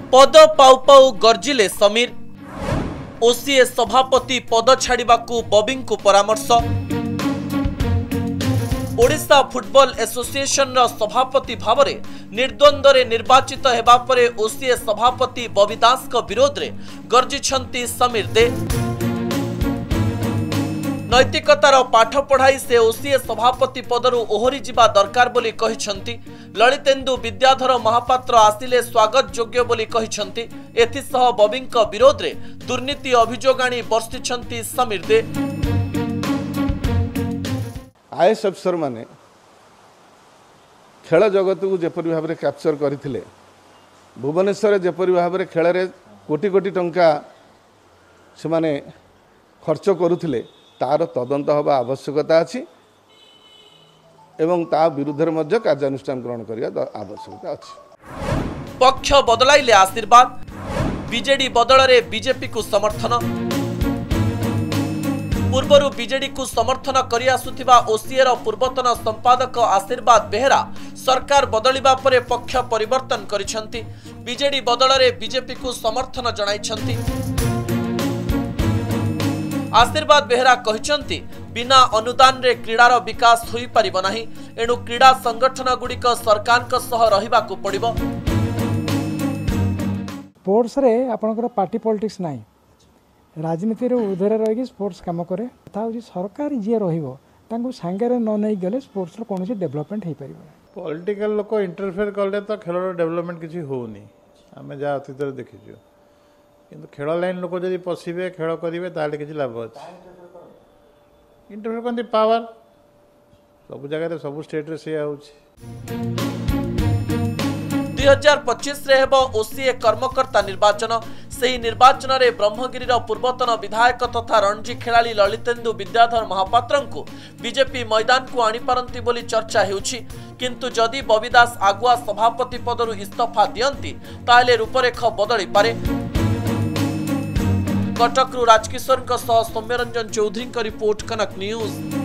पद पाउ पाउ गर्जिले समीर। ओसीए सभापति पद छाड़िबाकू बबी को परामर्श। ओडिशा फुटबॉल एसोसिएशन रा सभापति भावरे निर्द्वंद्व निर्वाचित हेबा परे ओसीए सभापति बबी दास को विरोध रे गर्जिछंती समीर दे। नैतिकतार पाठ पढ़ाई से ओसीए सभापति पदरु ओहरी जिबा दरकार बोली कहिछंती। ललितेन्दु विद्याधर महापात्र आसिले स्वागत योग्य बोली कहिछंती। एथिसह बबी विरोध रे दुर्नीति अभियोग आनी बर्षिछंती समीर दे। आईएएस अफसर माने खेल जगत को जेपरी भाव में कैप्चर करथिले, भुवनेश्वर जेपरी भाव में खेल रे कोटी कोटी टंका से माने खर्च करुथिले तार तदंत हवा आवश्यकता अछि एवं ता विरुद्ध रे कार्यानुष्ठान ग्रहण करिया आवश्यकता अछि। पक्ष बदलाइले आशीर्वाद। बीजेडी बदल रे बीजेपी को समर्थन। पूर्वर बीजेडी को समर्थन करि आसुथिबा ओसीए रो पूर्वतन संपादक आशीर्वाद बेहरा सरकार बदलिबा परे पक्ष परिवर्तन करिसंती। बीजेडी बदल रे बीजेपी को समर्थन जणाइछंती। आशीर्वाद बेहरा कहिसंती बिना अनुदान रे क्रीडार विकास होई परिबो नाही, एणु क्रीडा संगठन गुड़िक सरकार को सह रहिबा को पड़िबो। स्पोर्ट्स रे आपनकर पार्टी पॉलिटिक्स नाही, राजनीति रे उधर रही स्पोर्ट्स काम करे सरकार जी रही सांगे न नहीं गले स्पोर्ट्स कौन डेवलपमेंट हो पार। पॉलिटिकल लोक इंटरफेयर कले तो खेल डेवलपमेंट किसी होनी आम जहाँ अतीत देखीचु, किंतु खेल लाइन लोक जब पशिबे खेल करेंगे ताले किसी लाभ अच्छे। इंटरफेयर करते पावर सब जगह सब स्टेट से 2025 रे हेबो ओसीए कर्मकर्ता निर्वाचन। सही निर्वाचन रे ब्रह्मगिरी पूर्वतन विधायक तथा रणजी खेलाड़ी ललितेन्दु विद्याधर महापात्र को बीजेपी मैदान को आनी पारंती बोली चर्चा हेउछि, किंतु जदि बबी दास आगुआ सभापति पदरु इस्तीफा दियंती ताले रूपरेख बदली पारे। कटकरू राजकिशोर सौम्यरंजन चौधरी का रिपोर्ट, कनक न्यूज।